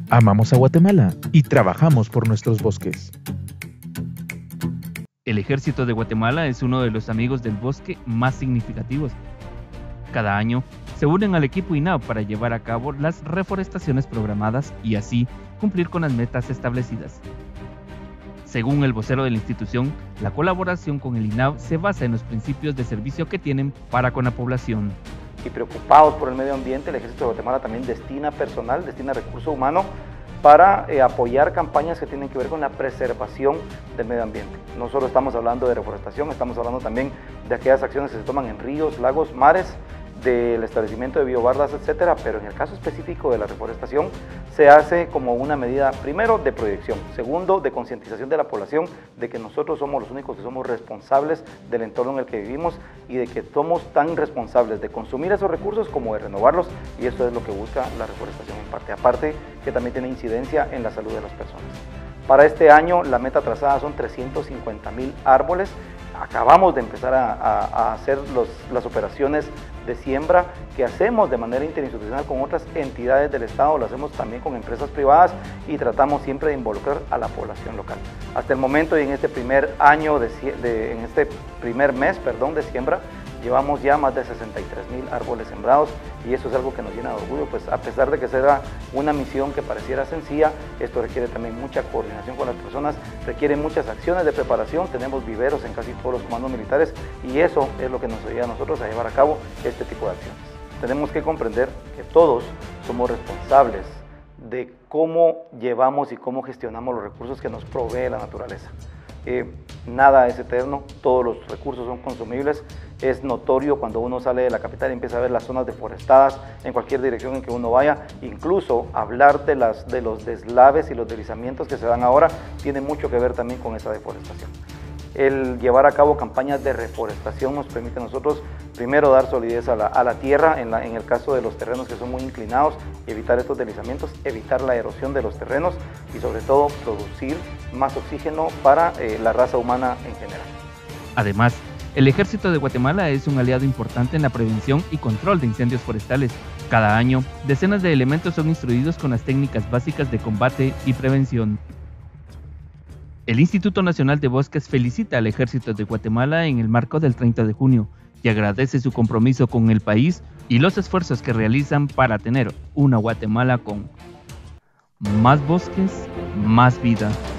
Amamos a Guatemala y trabajamos por nuestros bosques. El Ejército de Guatemala es uno de los amigos del bosque más significativos. Cada año se unen al equipo INAV para llevar a cabo las reforestaciones programadas y así cumplir con las metas establecidas. Según el vocero de la institución, la colaboración con el INAV se basa en los principios de servicio que tienen para con la población. Y preocupados por el medio ambiente, el Ejército de Guatemala también destina personal, destina recurso humano para apoyar campañas que tienen que ver con la preservación del medio ambiente. No solo estamos hablando de reforestación, estamos hablando también de aquellas acciones que se toman en ríos, lagos, mares, del establecimiento de biobardas, etcétera, pero en el caso específico de la reforestación se hace como una medida, primero, de proyección, segundo, de concientización de la población de que nosotros somos los únicos que somos responsables del entorno en el que vivimos y de que somos tan responsables de consumir esos recursos como de renovarlos, y eso es lo que busca la reforestación en parte, aparte que también tiene incidencia en la salud de las personas. Para este año la meta trazada son 350,000 árboles. Acabamos de empezar a hacer las operaciones de siembra que hacemos de manera interinstitucional con otras entidades del Estado, lo hacemos también con empresas privadas y tratamos siempre de involucrar a la población local. Hasta el momento y en este primer año, en este primer mes de siembra, llevamos ya más de 63,000 árboles sembrados y eso es algo que nos llena de orgullo, pues a pesar de que sea una misión que pareciera sencilla, esto requiere también mucha coordinación con las personas, requiere muchas acciones de preparación, tenemos viveros en casi todos los comandos militares y eso es lo que nos ayuda a nosotros a llevar a cabo este tipo de acciones. Tenemos que comprender que todos somos responsables de cómo llevamos y cómo gestionamos los recursos que nos provee la naturaleza. Nada es eterno, todos los recursos son consumibles. Es notorio cuando uno sale de la capital y empieza a ver las zonas deforestadas en cualquier dirección en que uno vaya. Incluso hablar de los deslaves y los deslizamientos que se dan ahora tiene mucho que ver también con esa deforestación. El llevar a cabo campañas de reforestación nos permite a nosotros primero dar solidez a la tierra en el caso de los terrenos que son muy inclinados, evitar estos deslizamientos, evitar la erosión de los terrenos y sobre todo producir más oxígeno para la raza humana en general. Además, el Ejército de Guatemala es un aliado importante en la prevención y control de incendios forestales. Cada año, decenas de elementos son instruidos con las técnicas básicas de combate y prevención. El Instituto Nacional de Bosques felicita al Ejército de Guatemala en el marco del 30 de junio y agradece su compromiso con el país y los esfuerzos que realizan para tener una Guatemala con más bosques, más vida.